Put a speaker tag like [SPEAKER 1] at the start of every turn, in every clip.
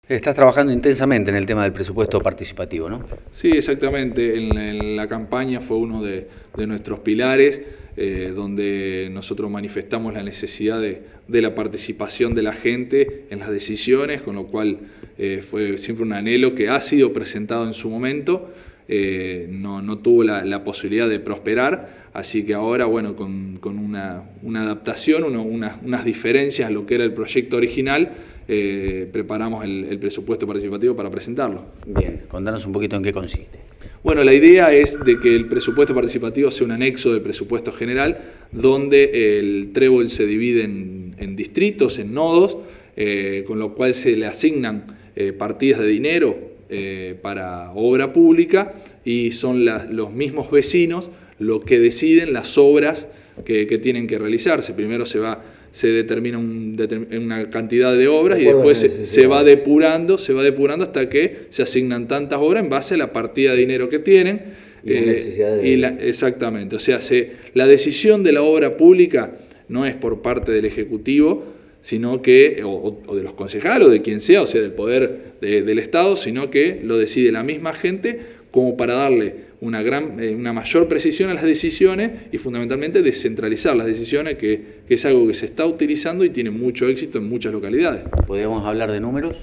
[SPEAKER 1] Estás trabajando intensamente en el tema del presupuesto participativo, ¿no?
[SPEAKER 2] Sí, exactamente. En la campaña fue uno de nuestros pilares, donde nosotros manifestamos la necesidad de la participación de la gente en las decisiones, con lo cual fue siempre un anhelo que ha sido presentado en su momento. No tuvo la posibilidad de prosperar, así que ahora, bueno, con una adaptación, unas diferencias a lo que era el proyecto original, preparamos el presupuesto participativo para presentarlo.
[SPEAKER 1] Bien, contanos un poquito en qué consiste.
[SPEAKER 2] Bueno, la idea es de que el presupuesto participativo sea un anexo del presupuesto general, donde el trébol se divide en distritos, en nodos, con lo cual se le asignan partidas de dinero para obra pública, y son los mismos vecinos los que deciden las obras que tienen que realizarse. Primero se determina una cantidad de obras y después se va depurando hasta que se asignan tantas obras en base a la partida de dinero que tienen. Exactamente, o sea, la decisión de la obra pública no es por parte del Ejecutivo, sino que, o de los concejales, o de quien sea, o sea, del poder del Estado, sino que lo decide la misma gente, como para darle una mayor precisión a las decisiones y fundamentalmente descentralizar las decisiones, que es algo que se está utilizando y tiene mucho éxito en muchas localidades.
[SPEAKER 1] ¿Podríamos hablar de números?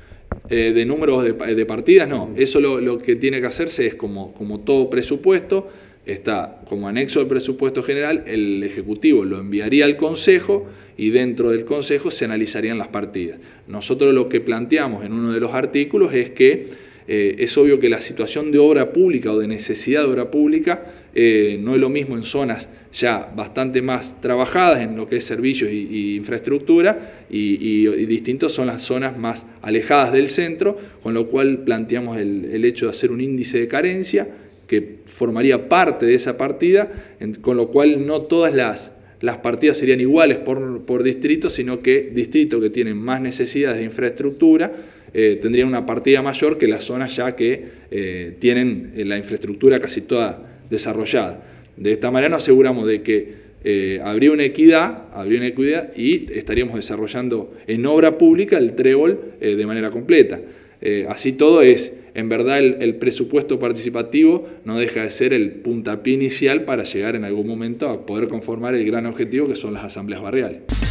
[SPEAKER 2] De números de partidas, no. Eso lo que tiene que hacerse es como todo presupuesto, está como anexo al presupuesto general, el Ejecutivo lo enviaría al Consejo y dentro del Consejo se analizarían las partidas. Nosotros lo que planteamos en uno de los artículos es que es obvio que la situación de obra pública o de necesidad de obra pública no es lo mismo en zonas ya bastante más trabajadas en lo que es servicios y infraestructura, y distintos son las zonas más alejadas del centro, con lo cual planteamos el hecho de hacer un índice de carencia que formaría parte de esa partida, con lo cual no todas las partidas serían iguales por distrito, sino que distritos que tienen más necesidades de infraestructura tendrían una partida mayor que las zonas ya que tienen la infraestructura casi toda desarrollada. De esta manera nos aseguramos de que habría una equidad y estaríamos desarrollando en obra pública el trébol de manera completa. Así todo en verdad el presupuesto participativo no deja de ser el puntapié inicial para llegar en algún momento a poder conformar el gran objetivo que son las asambleas barriales.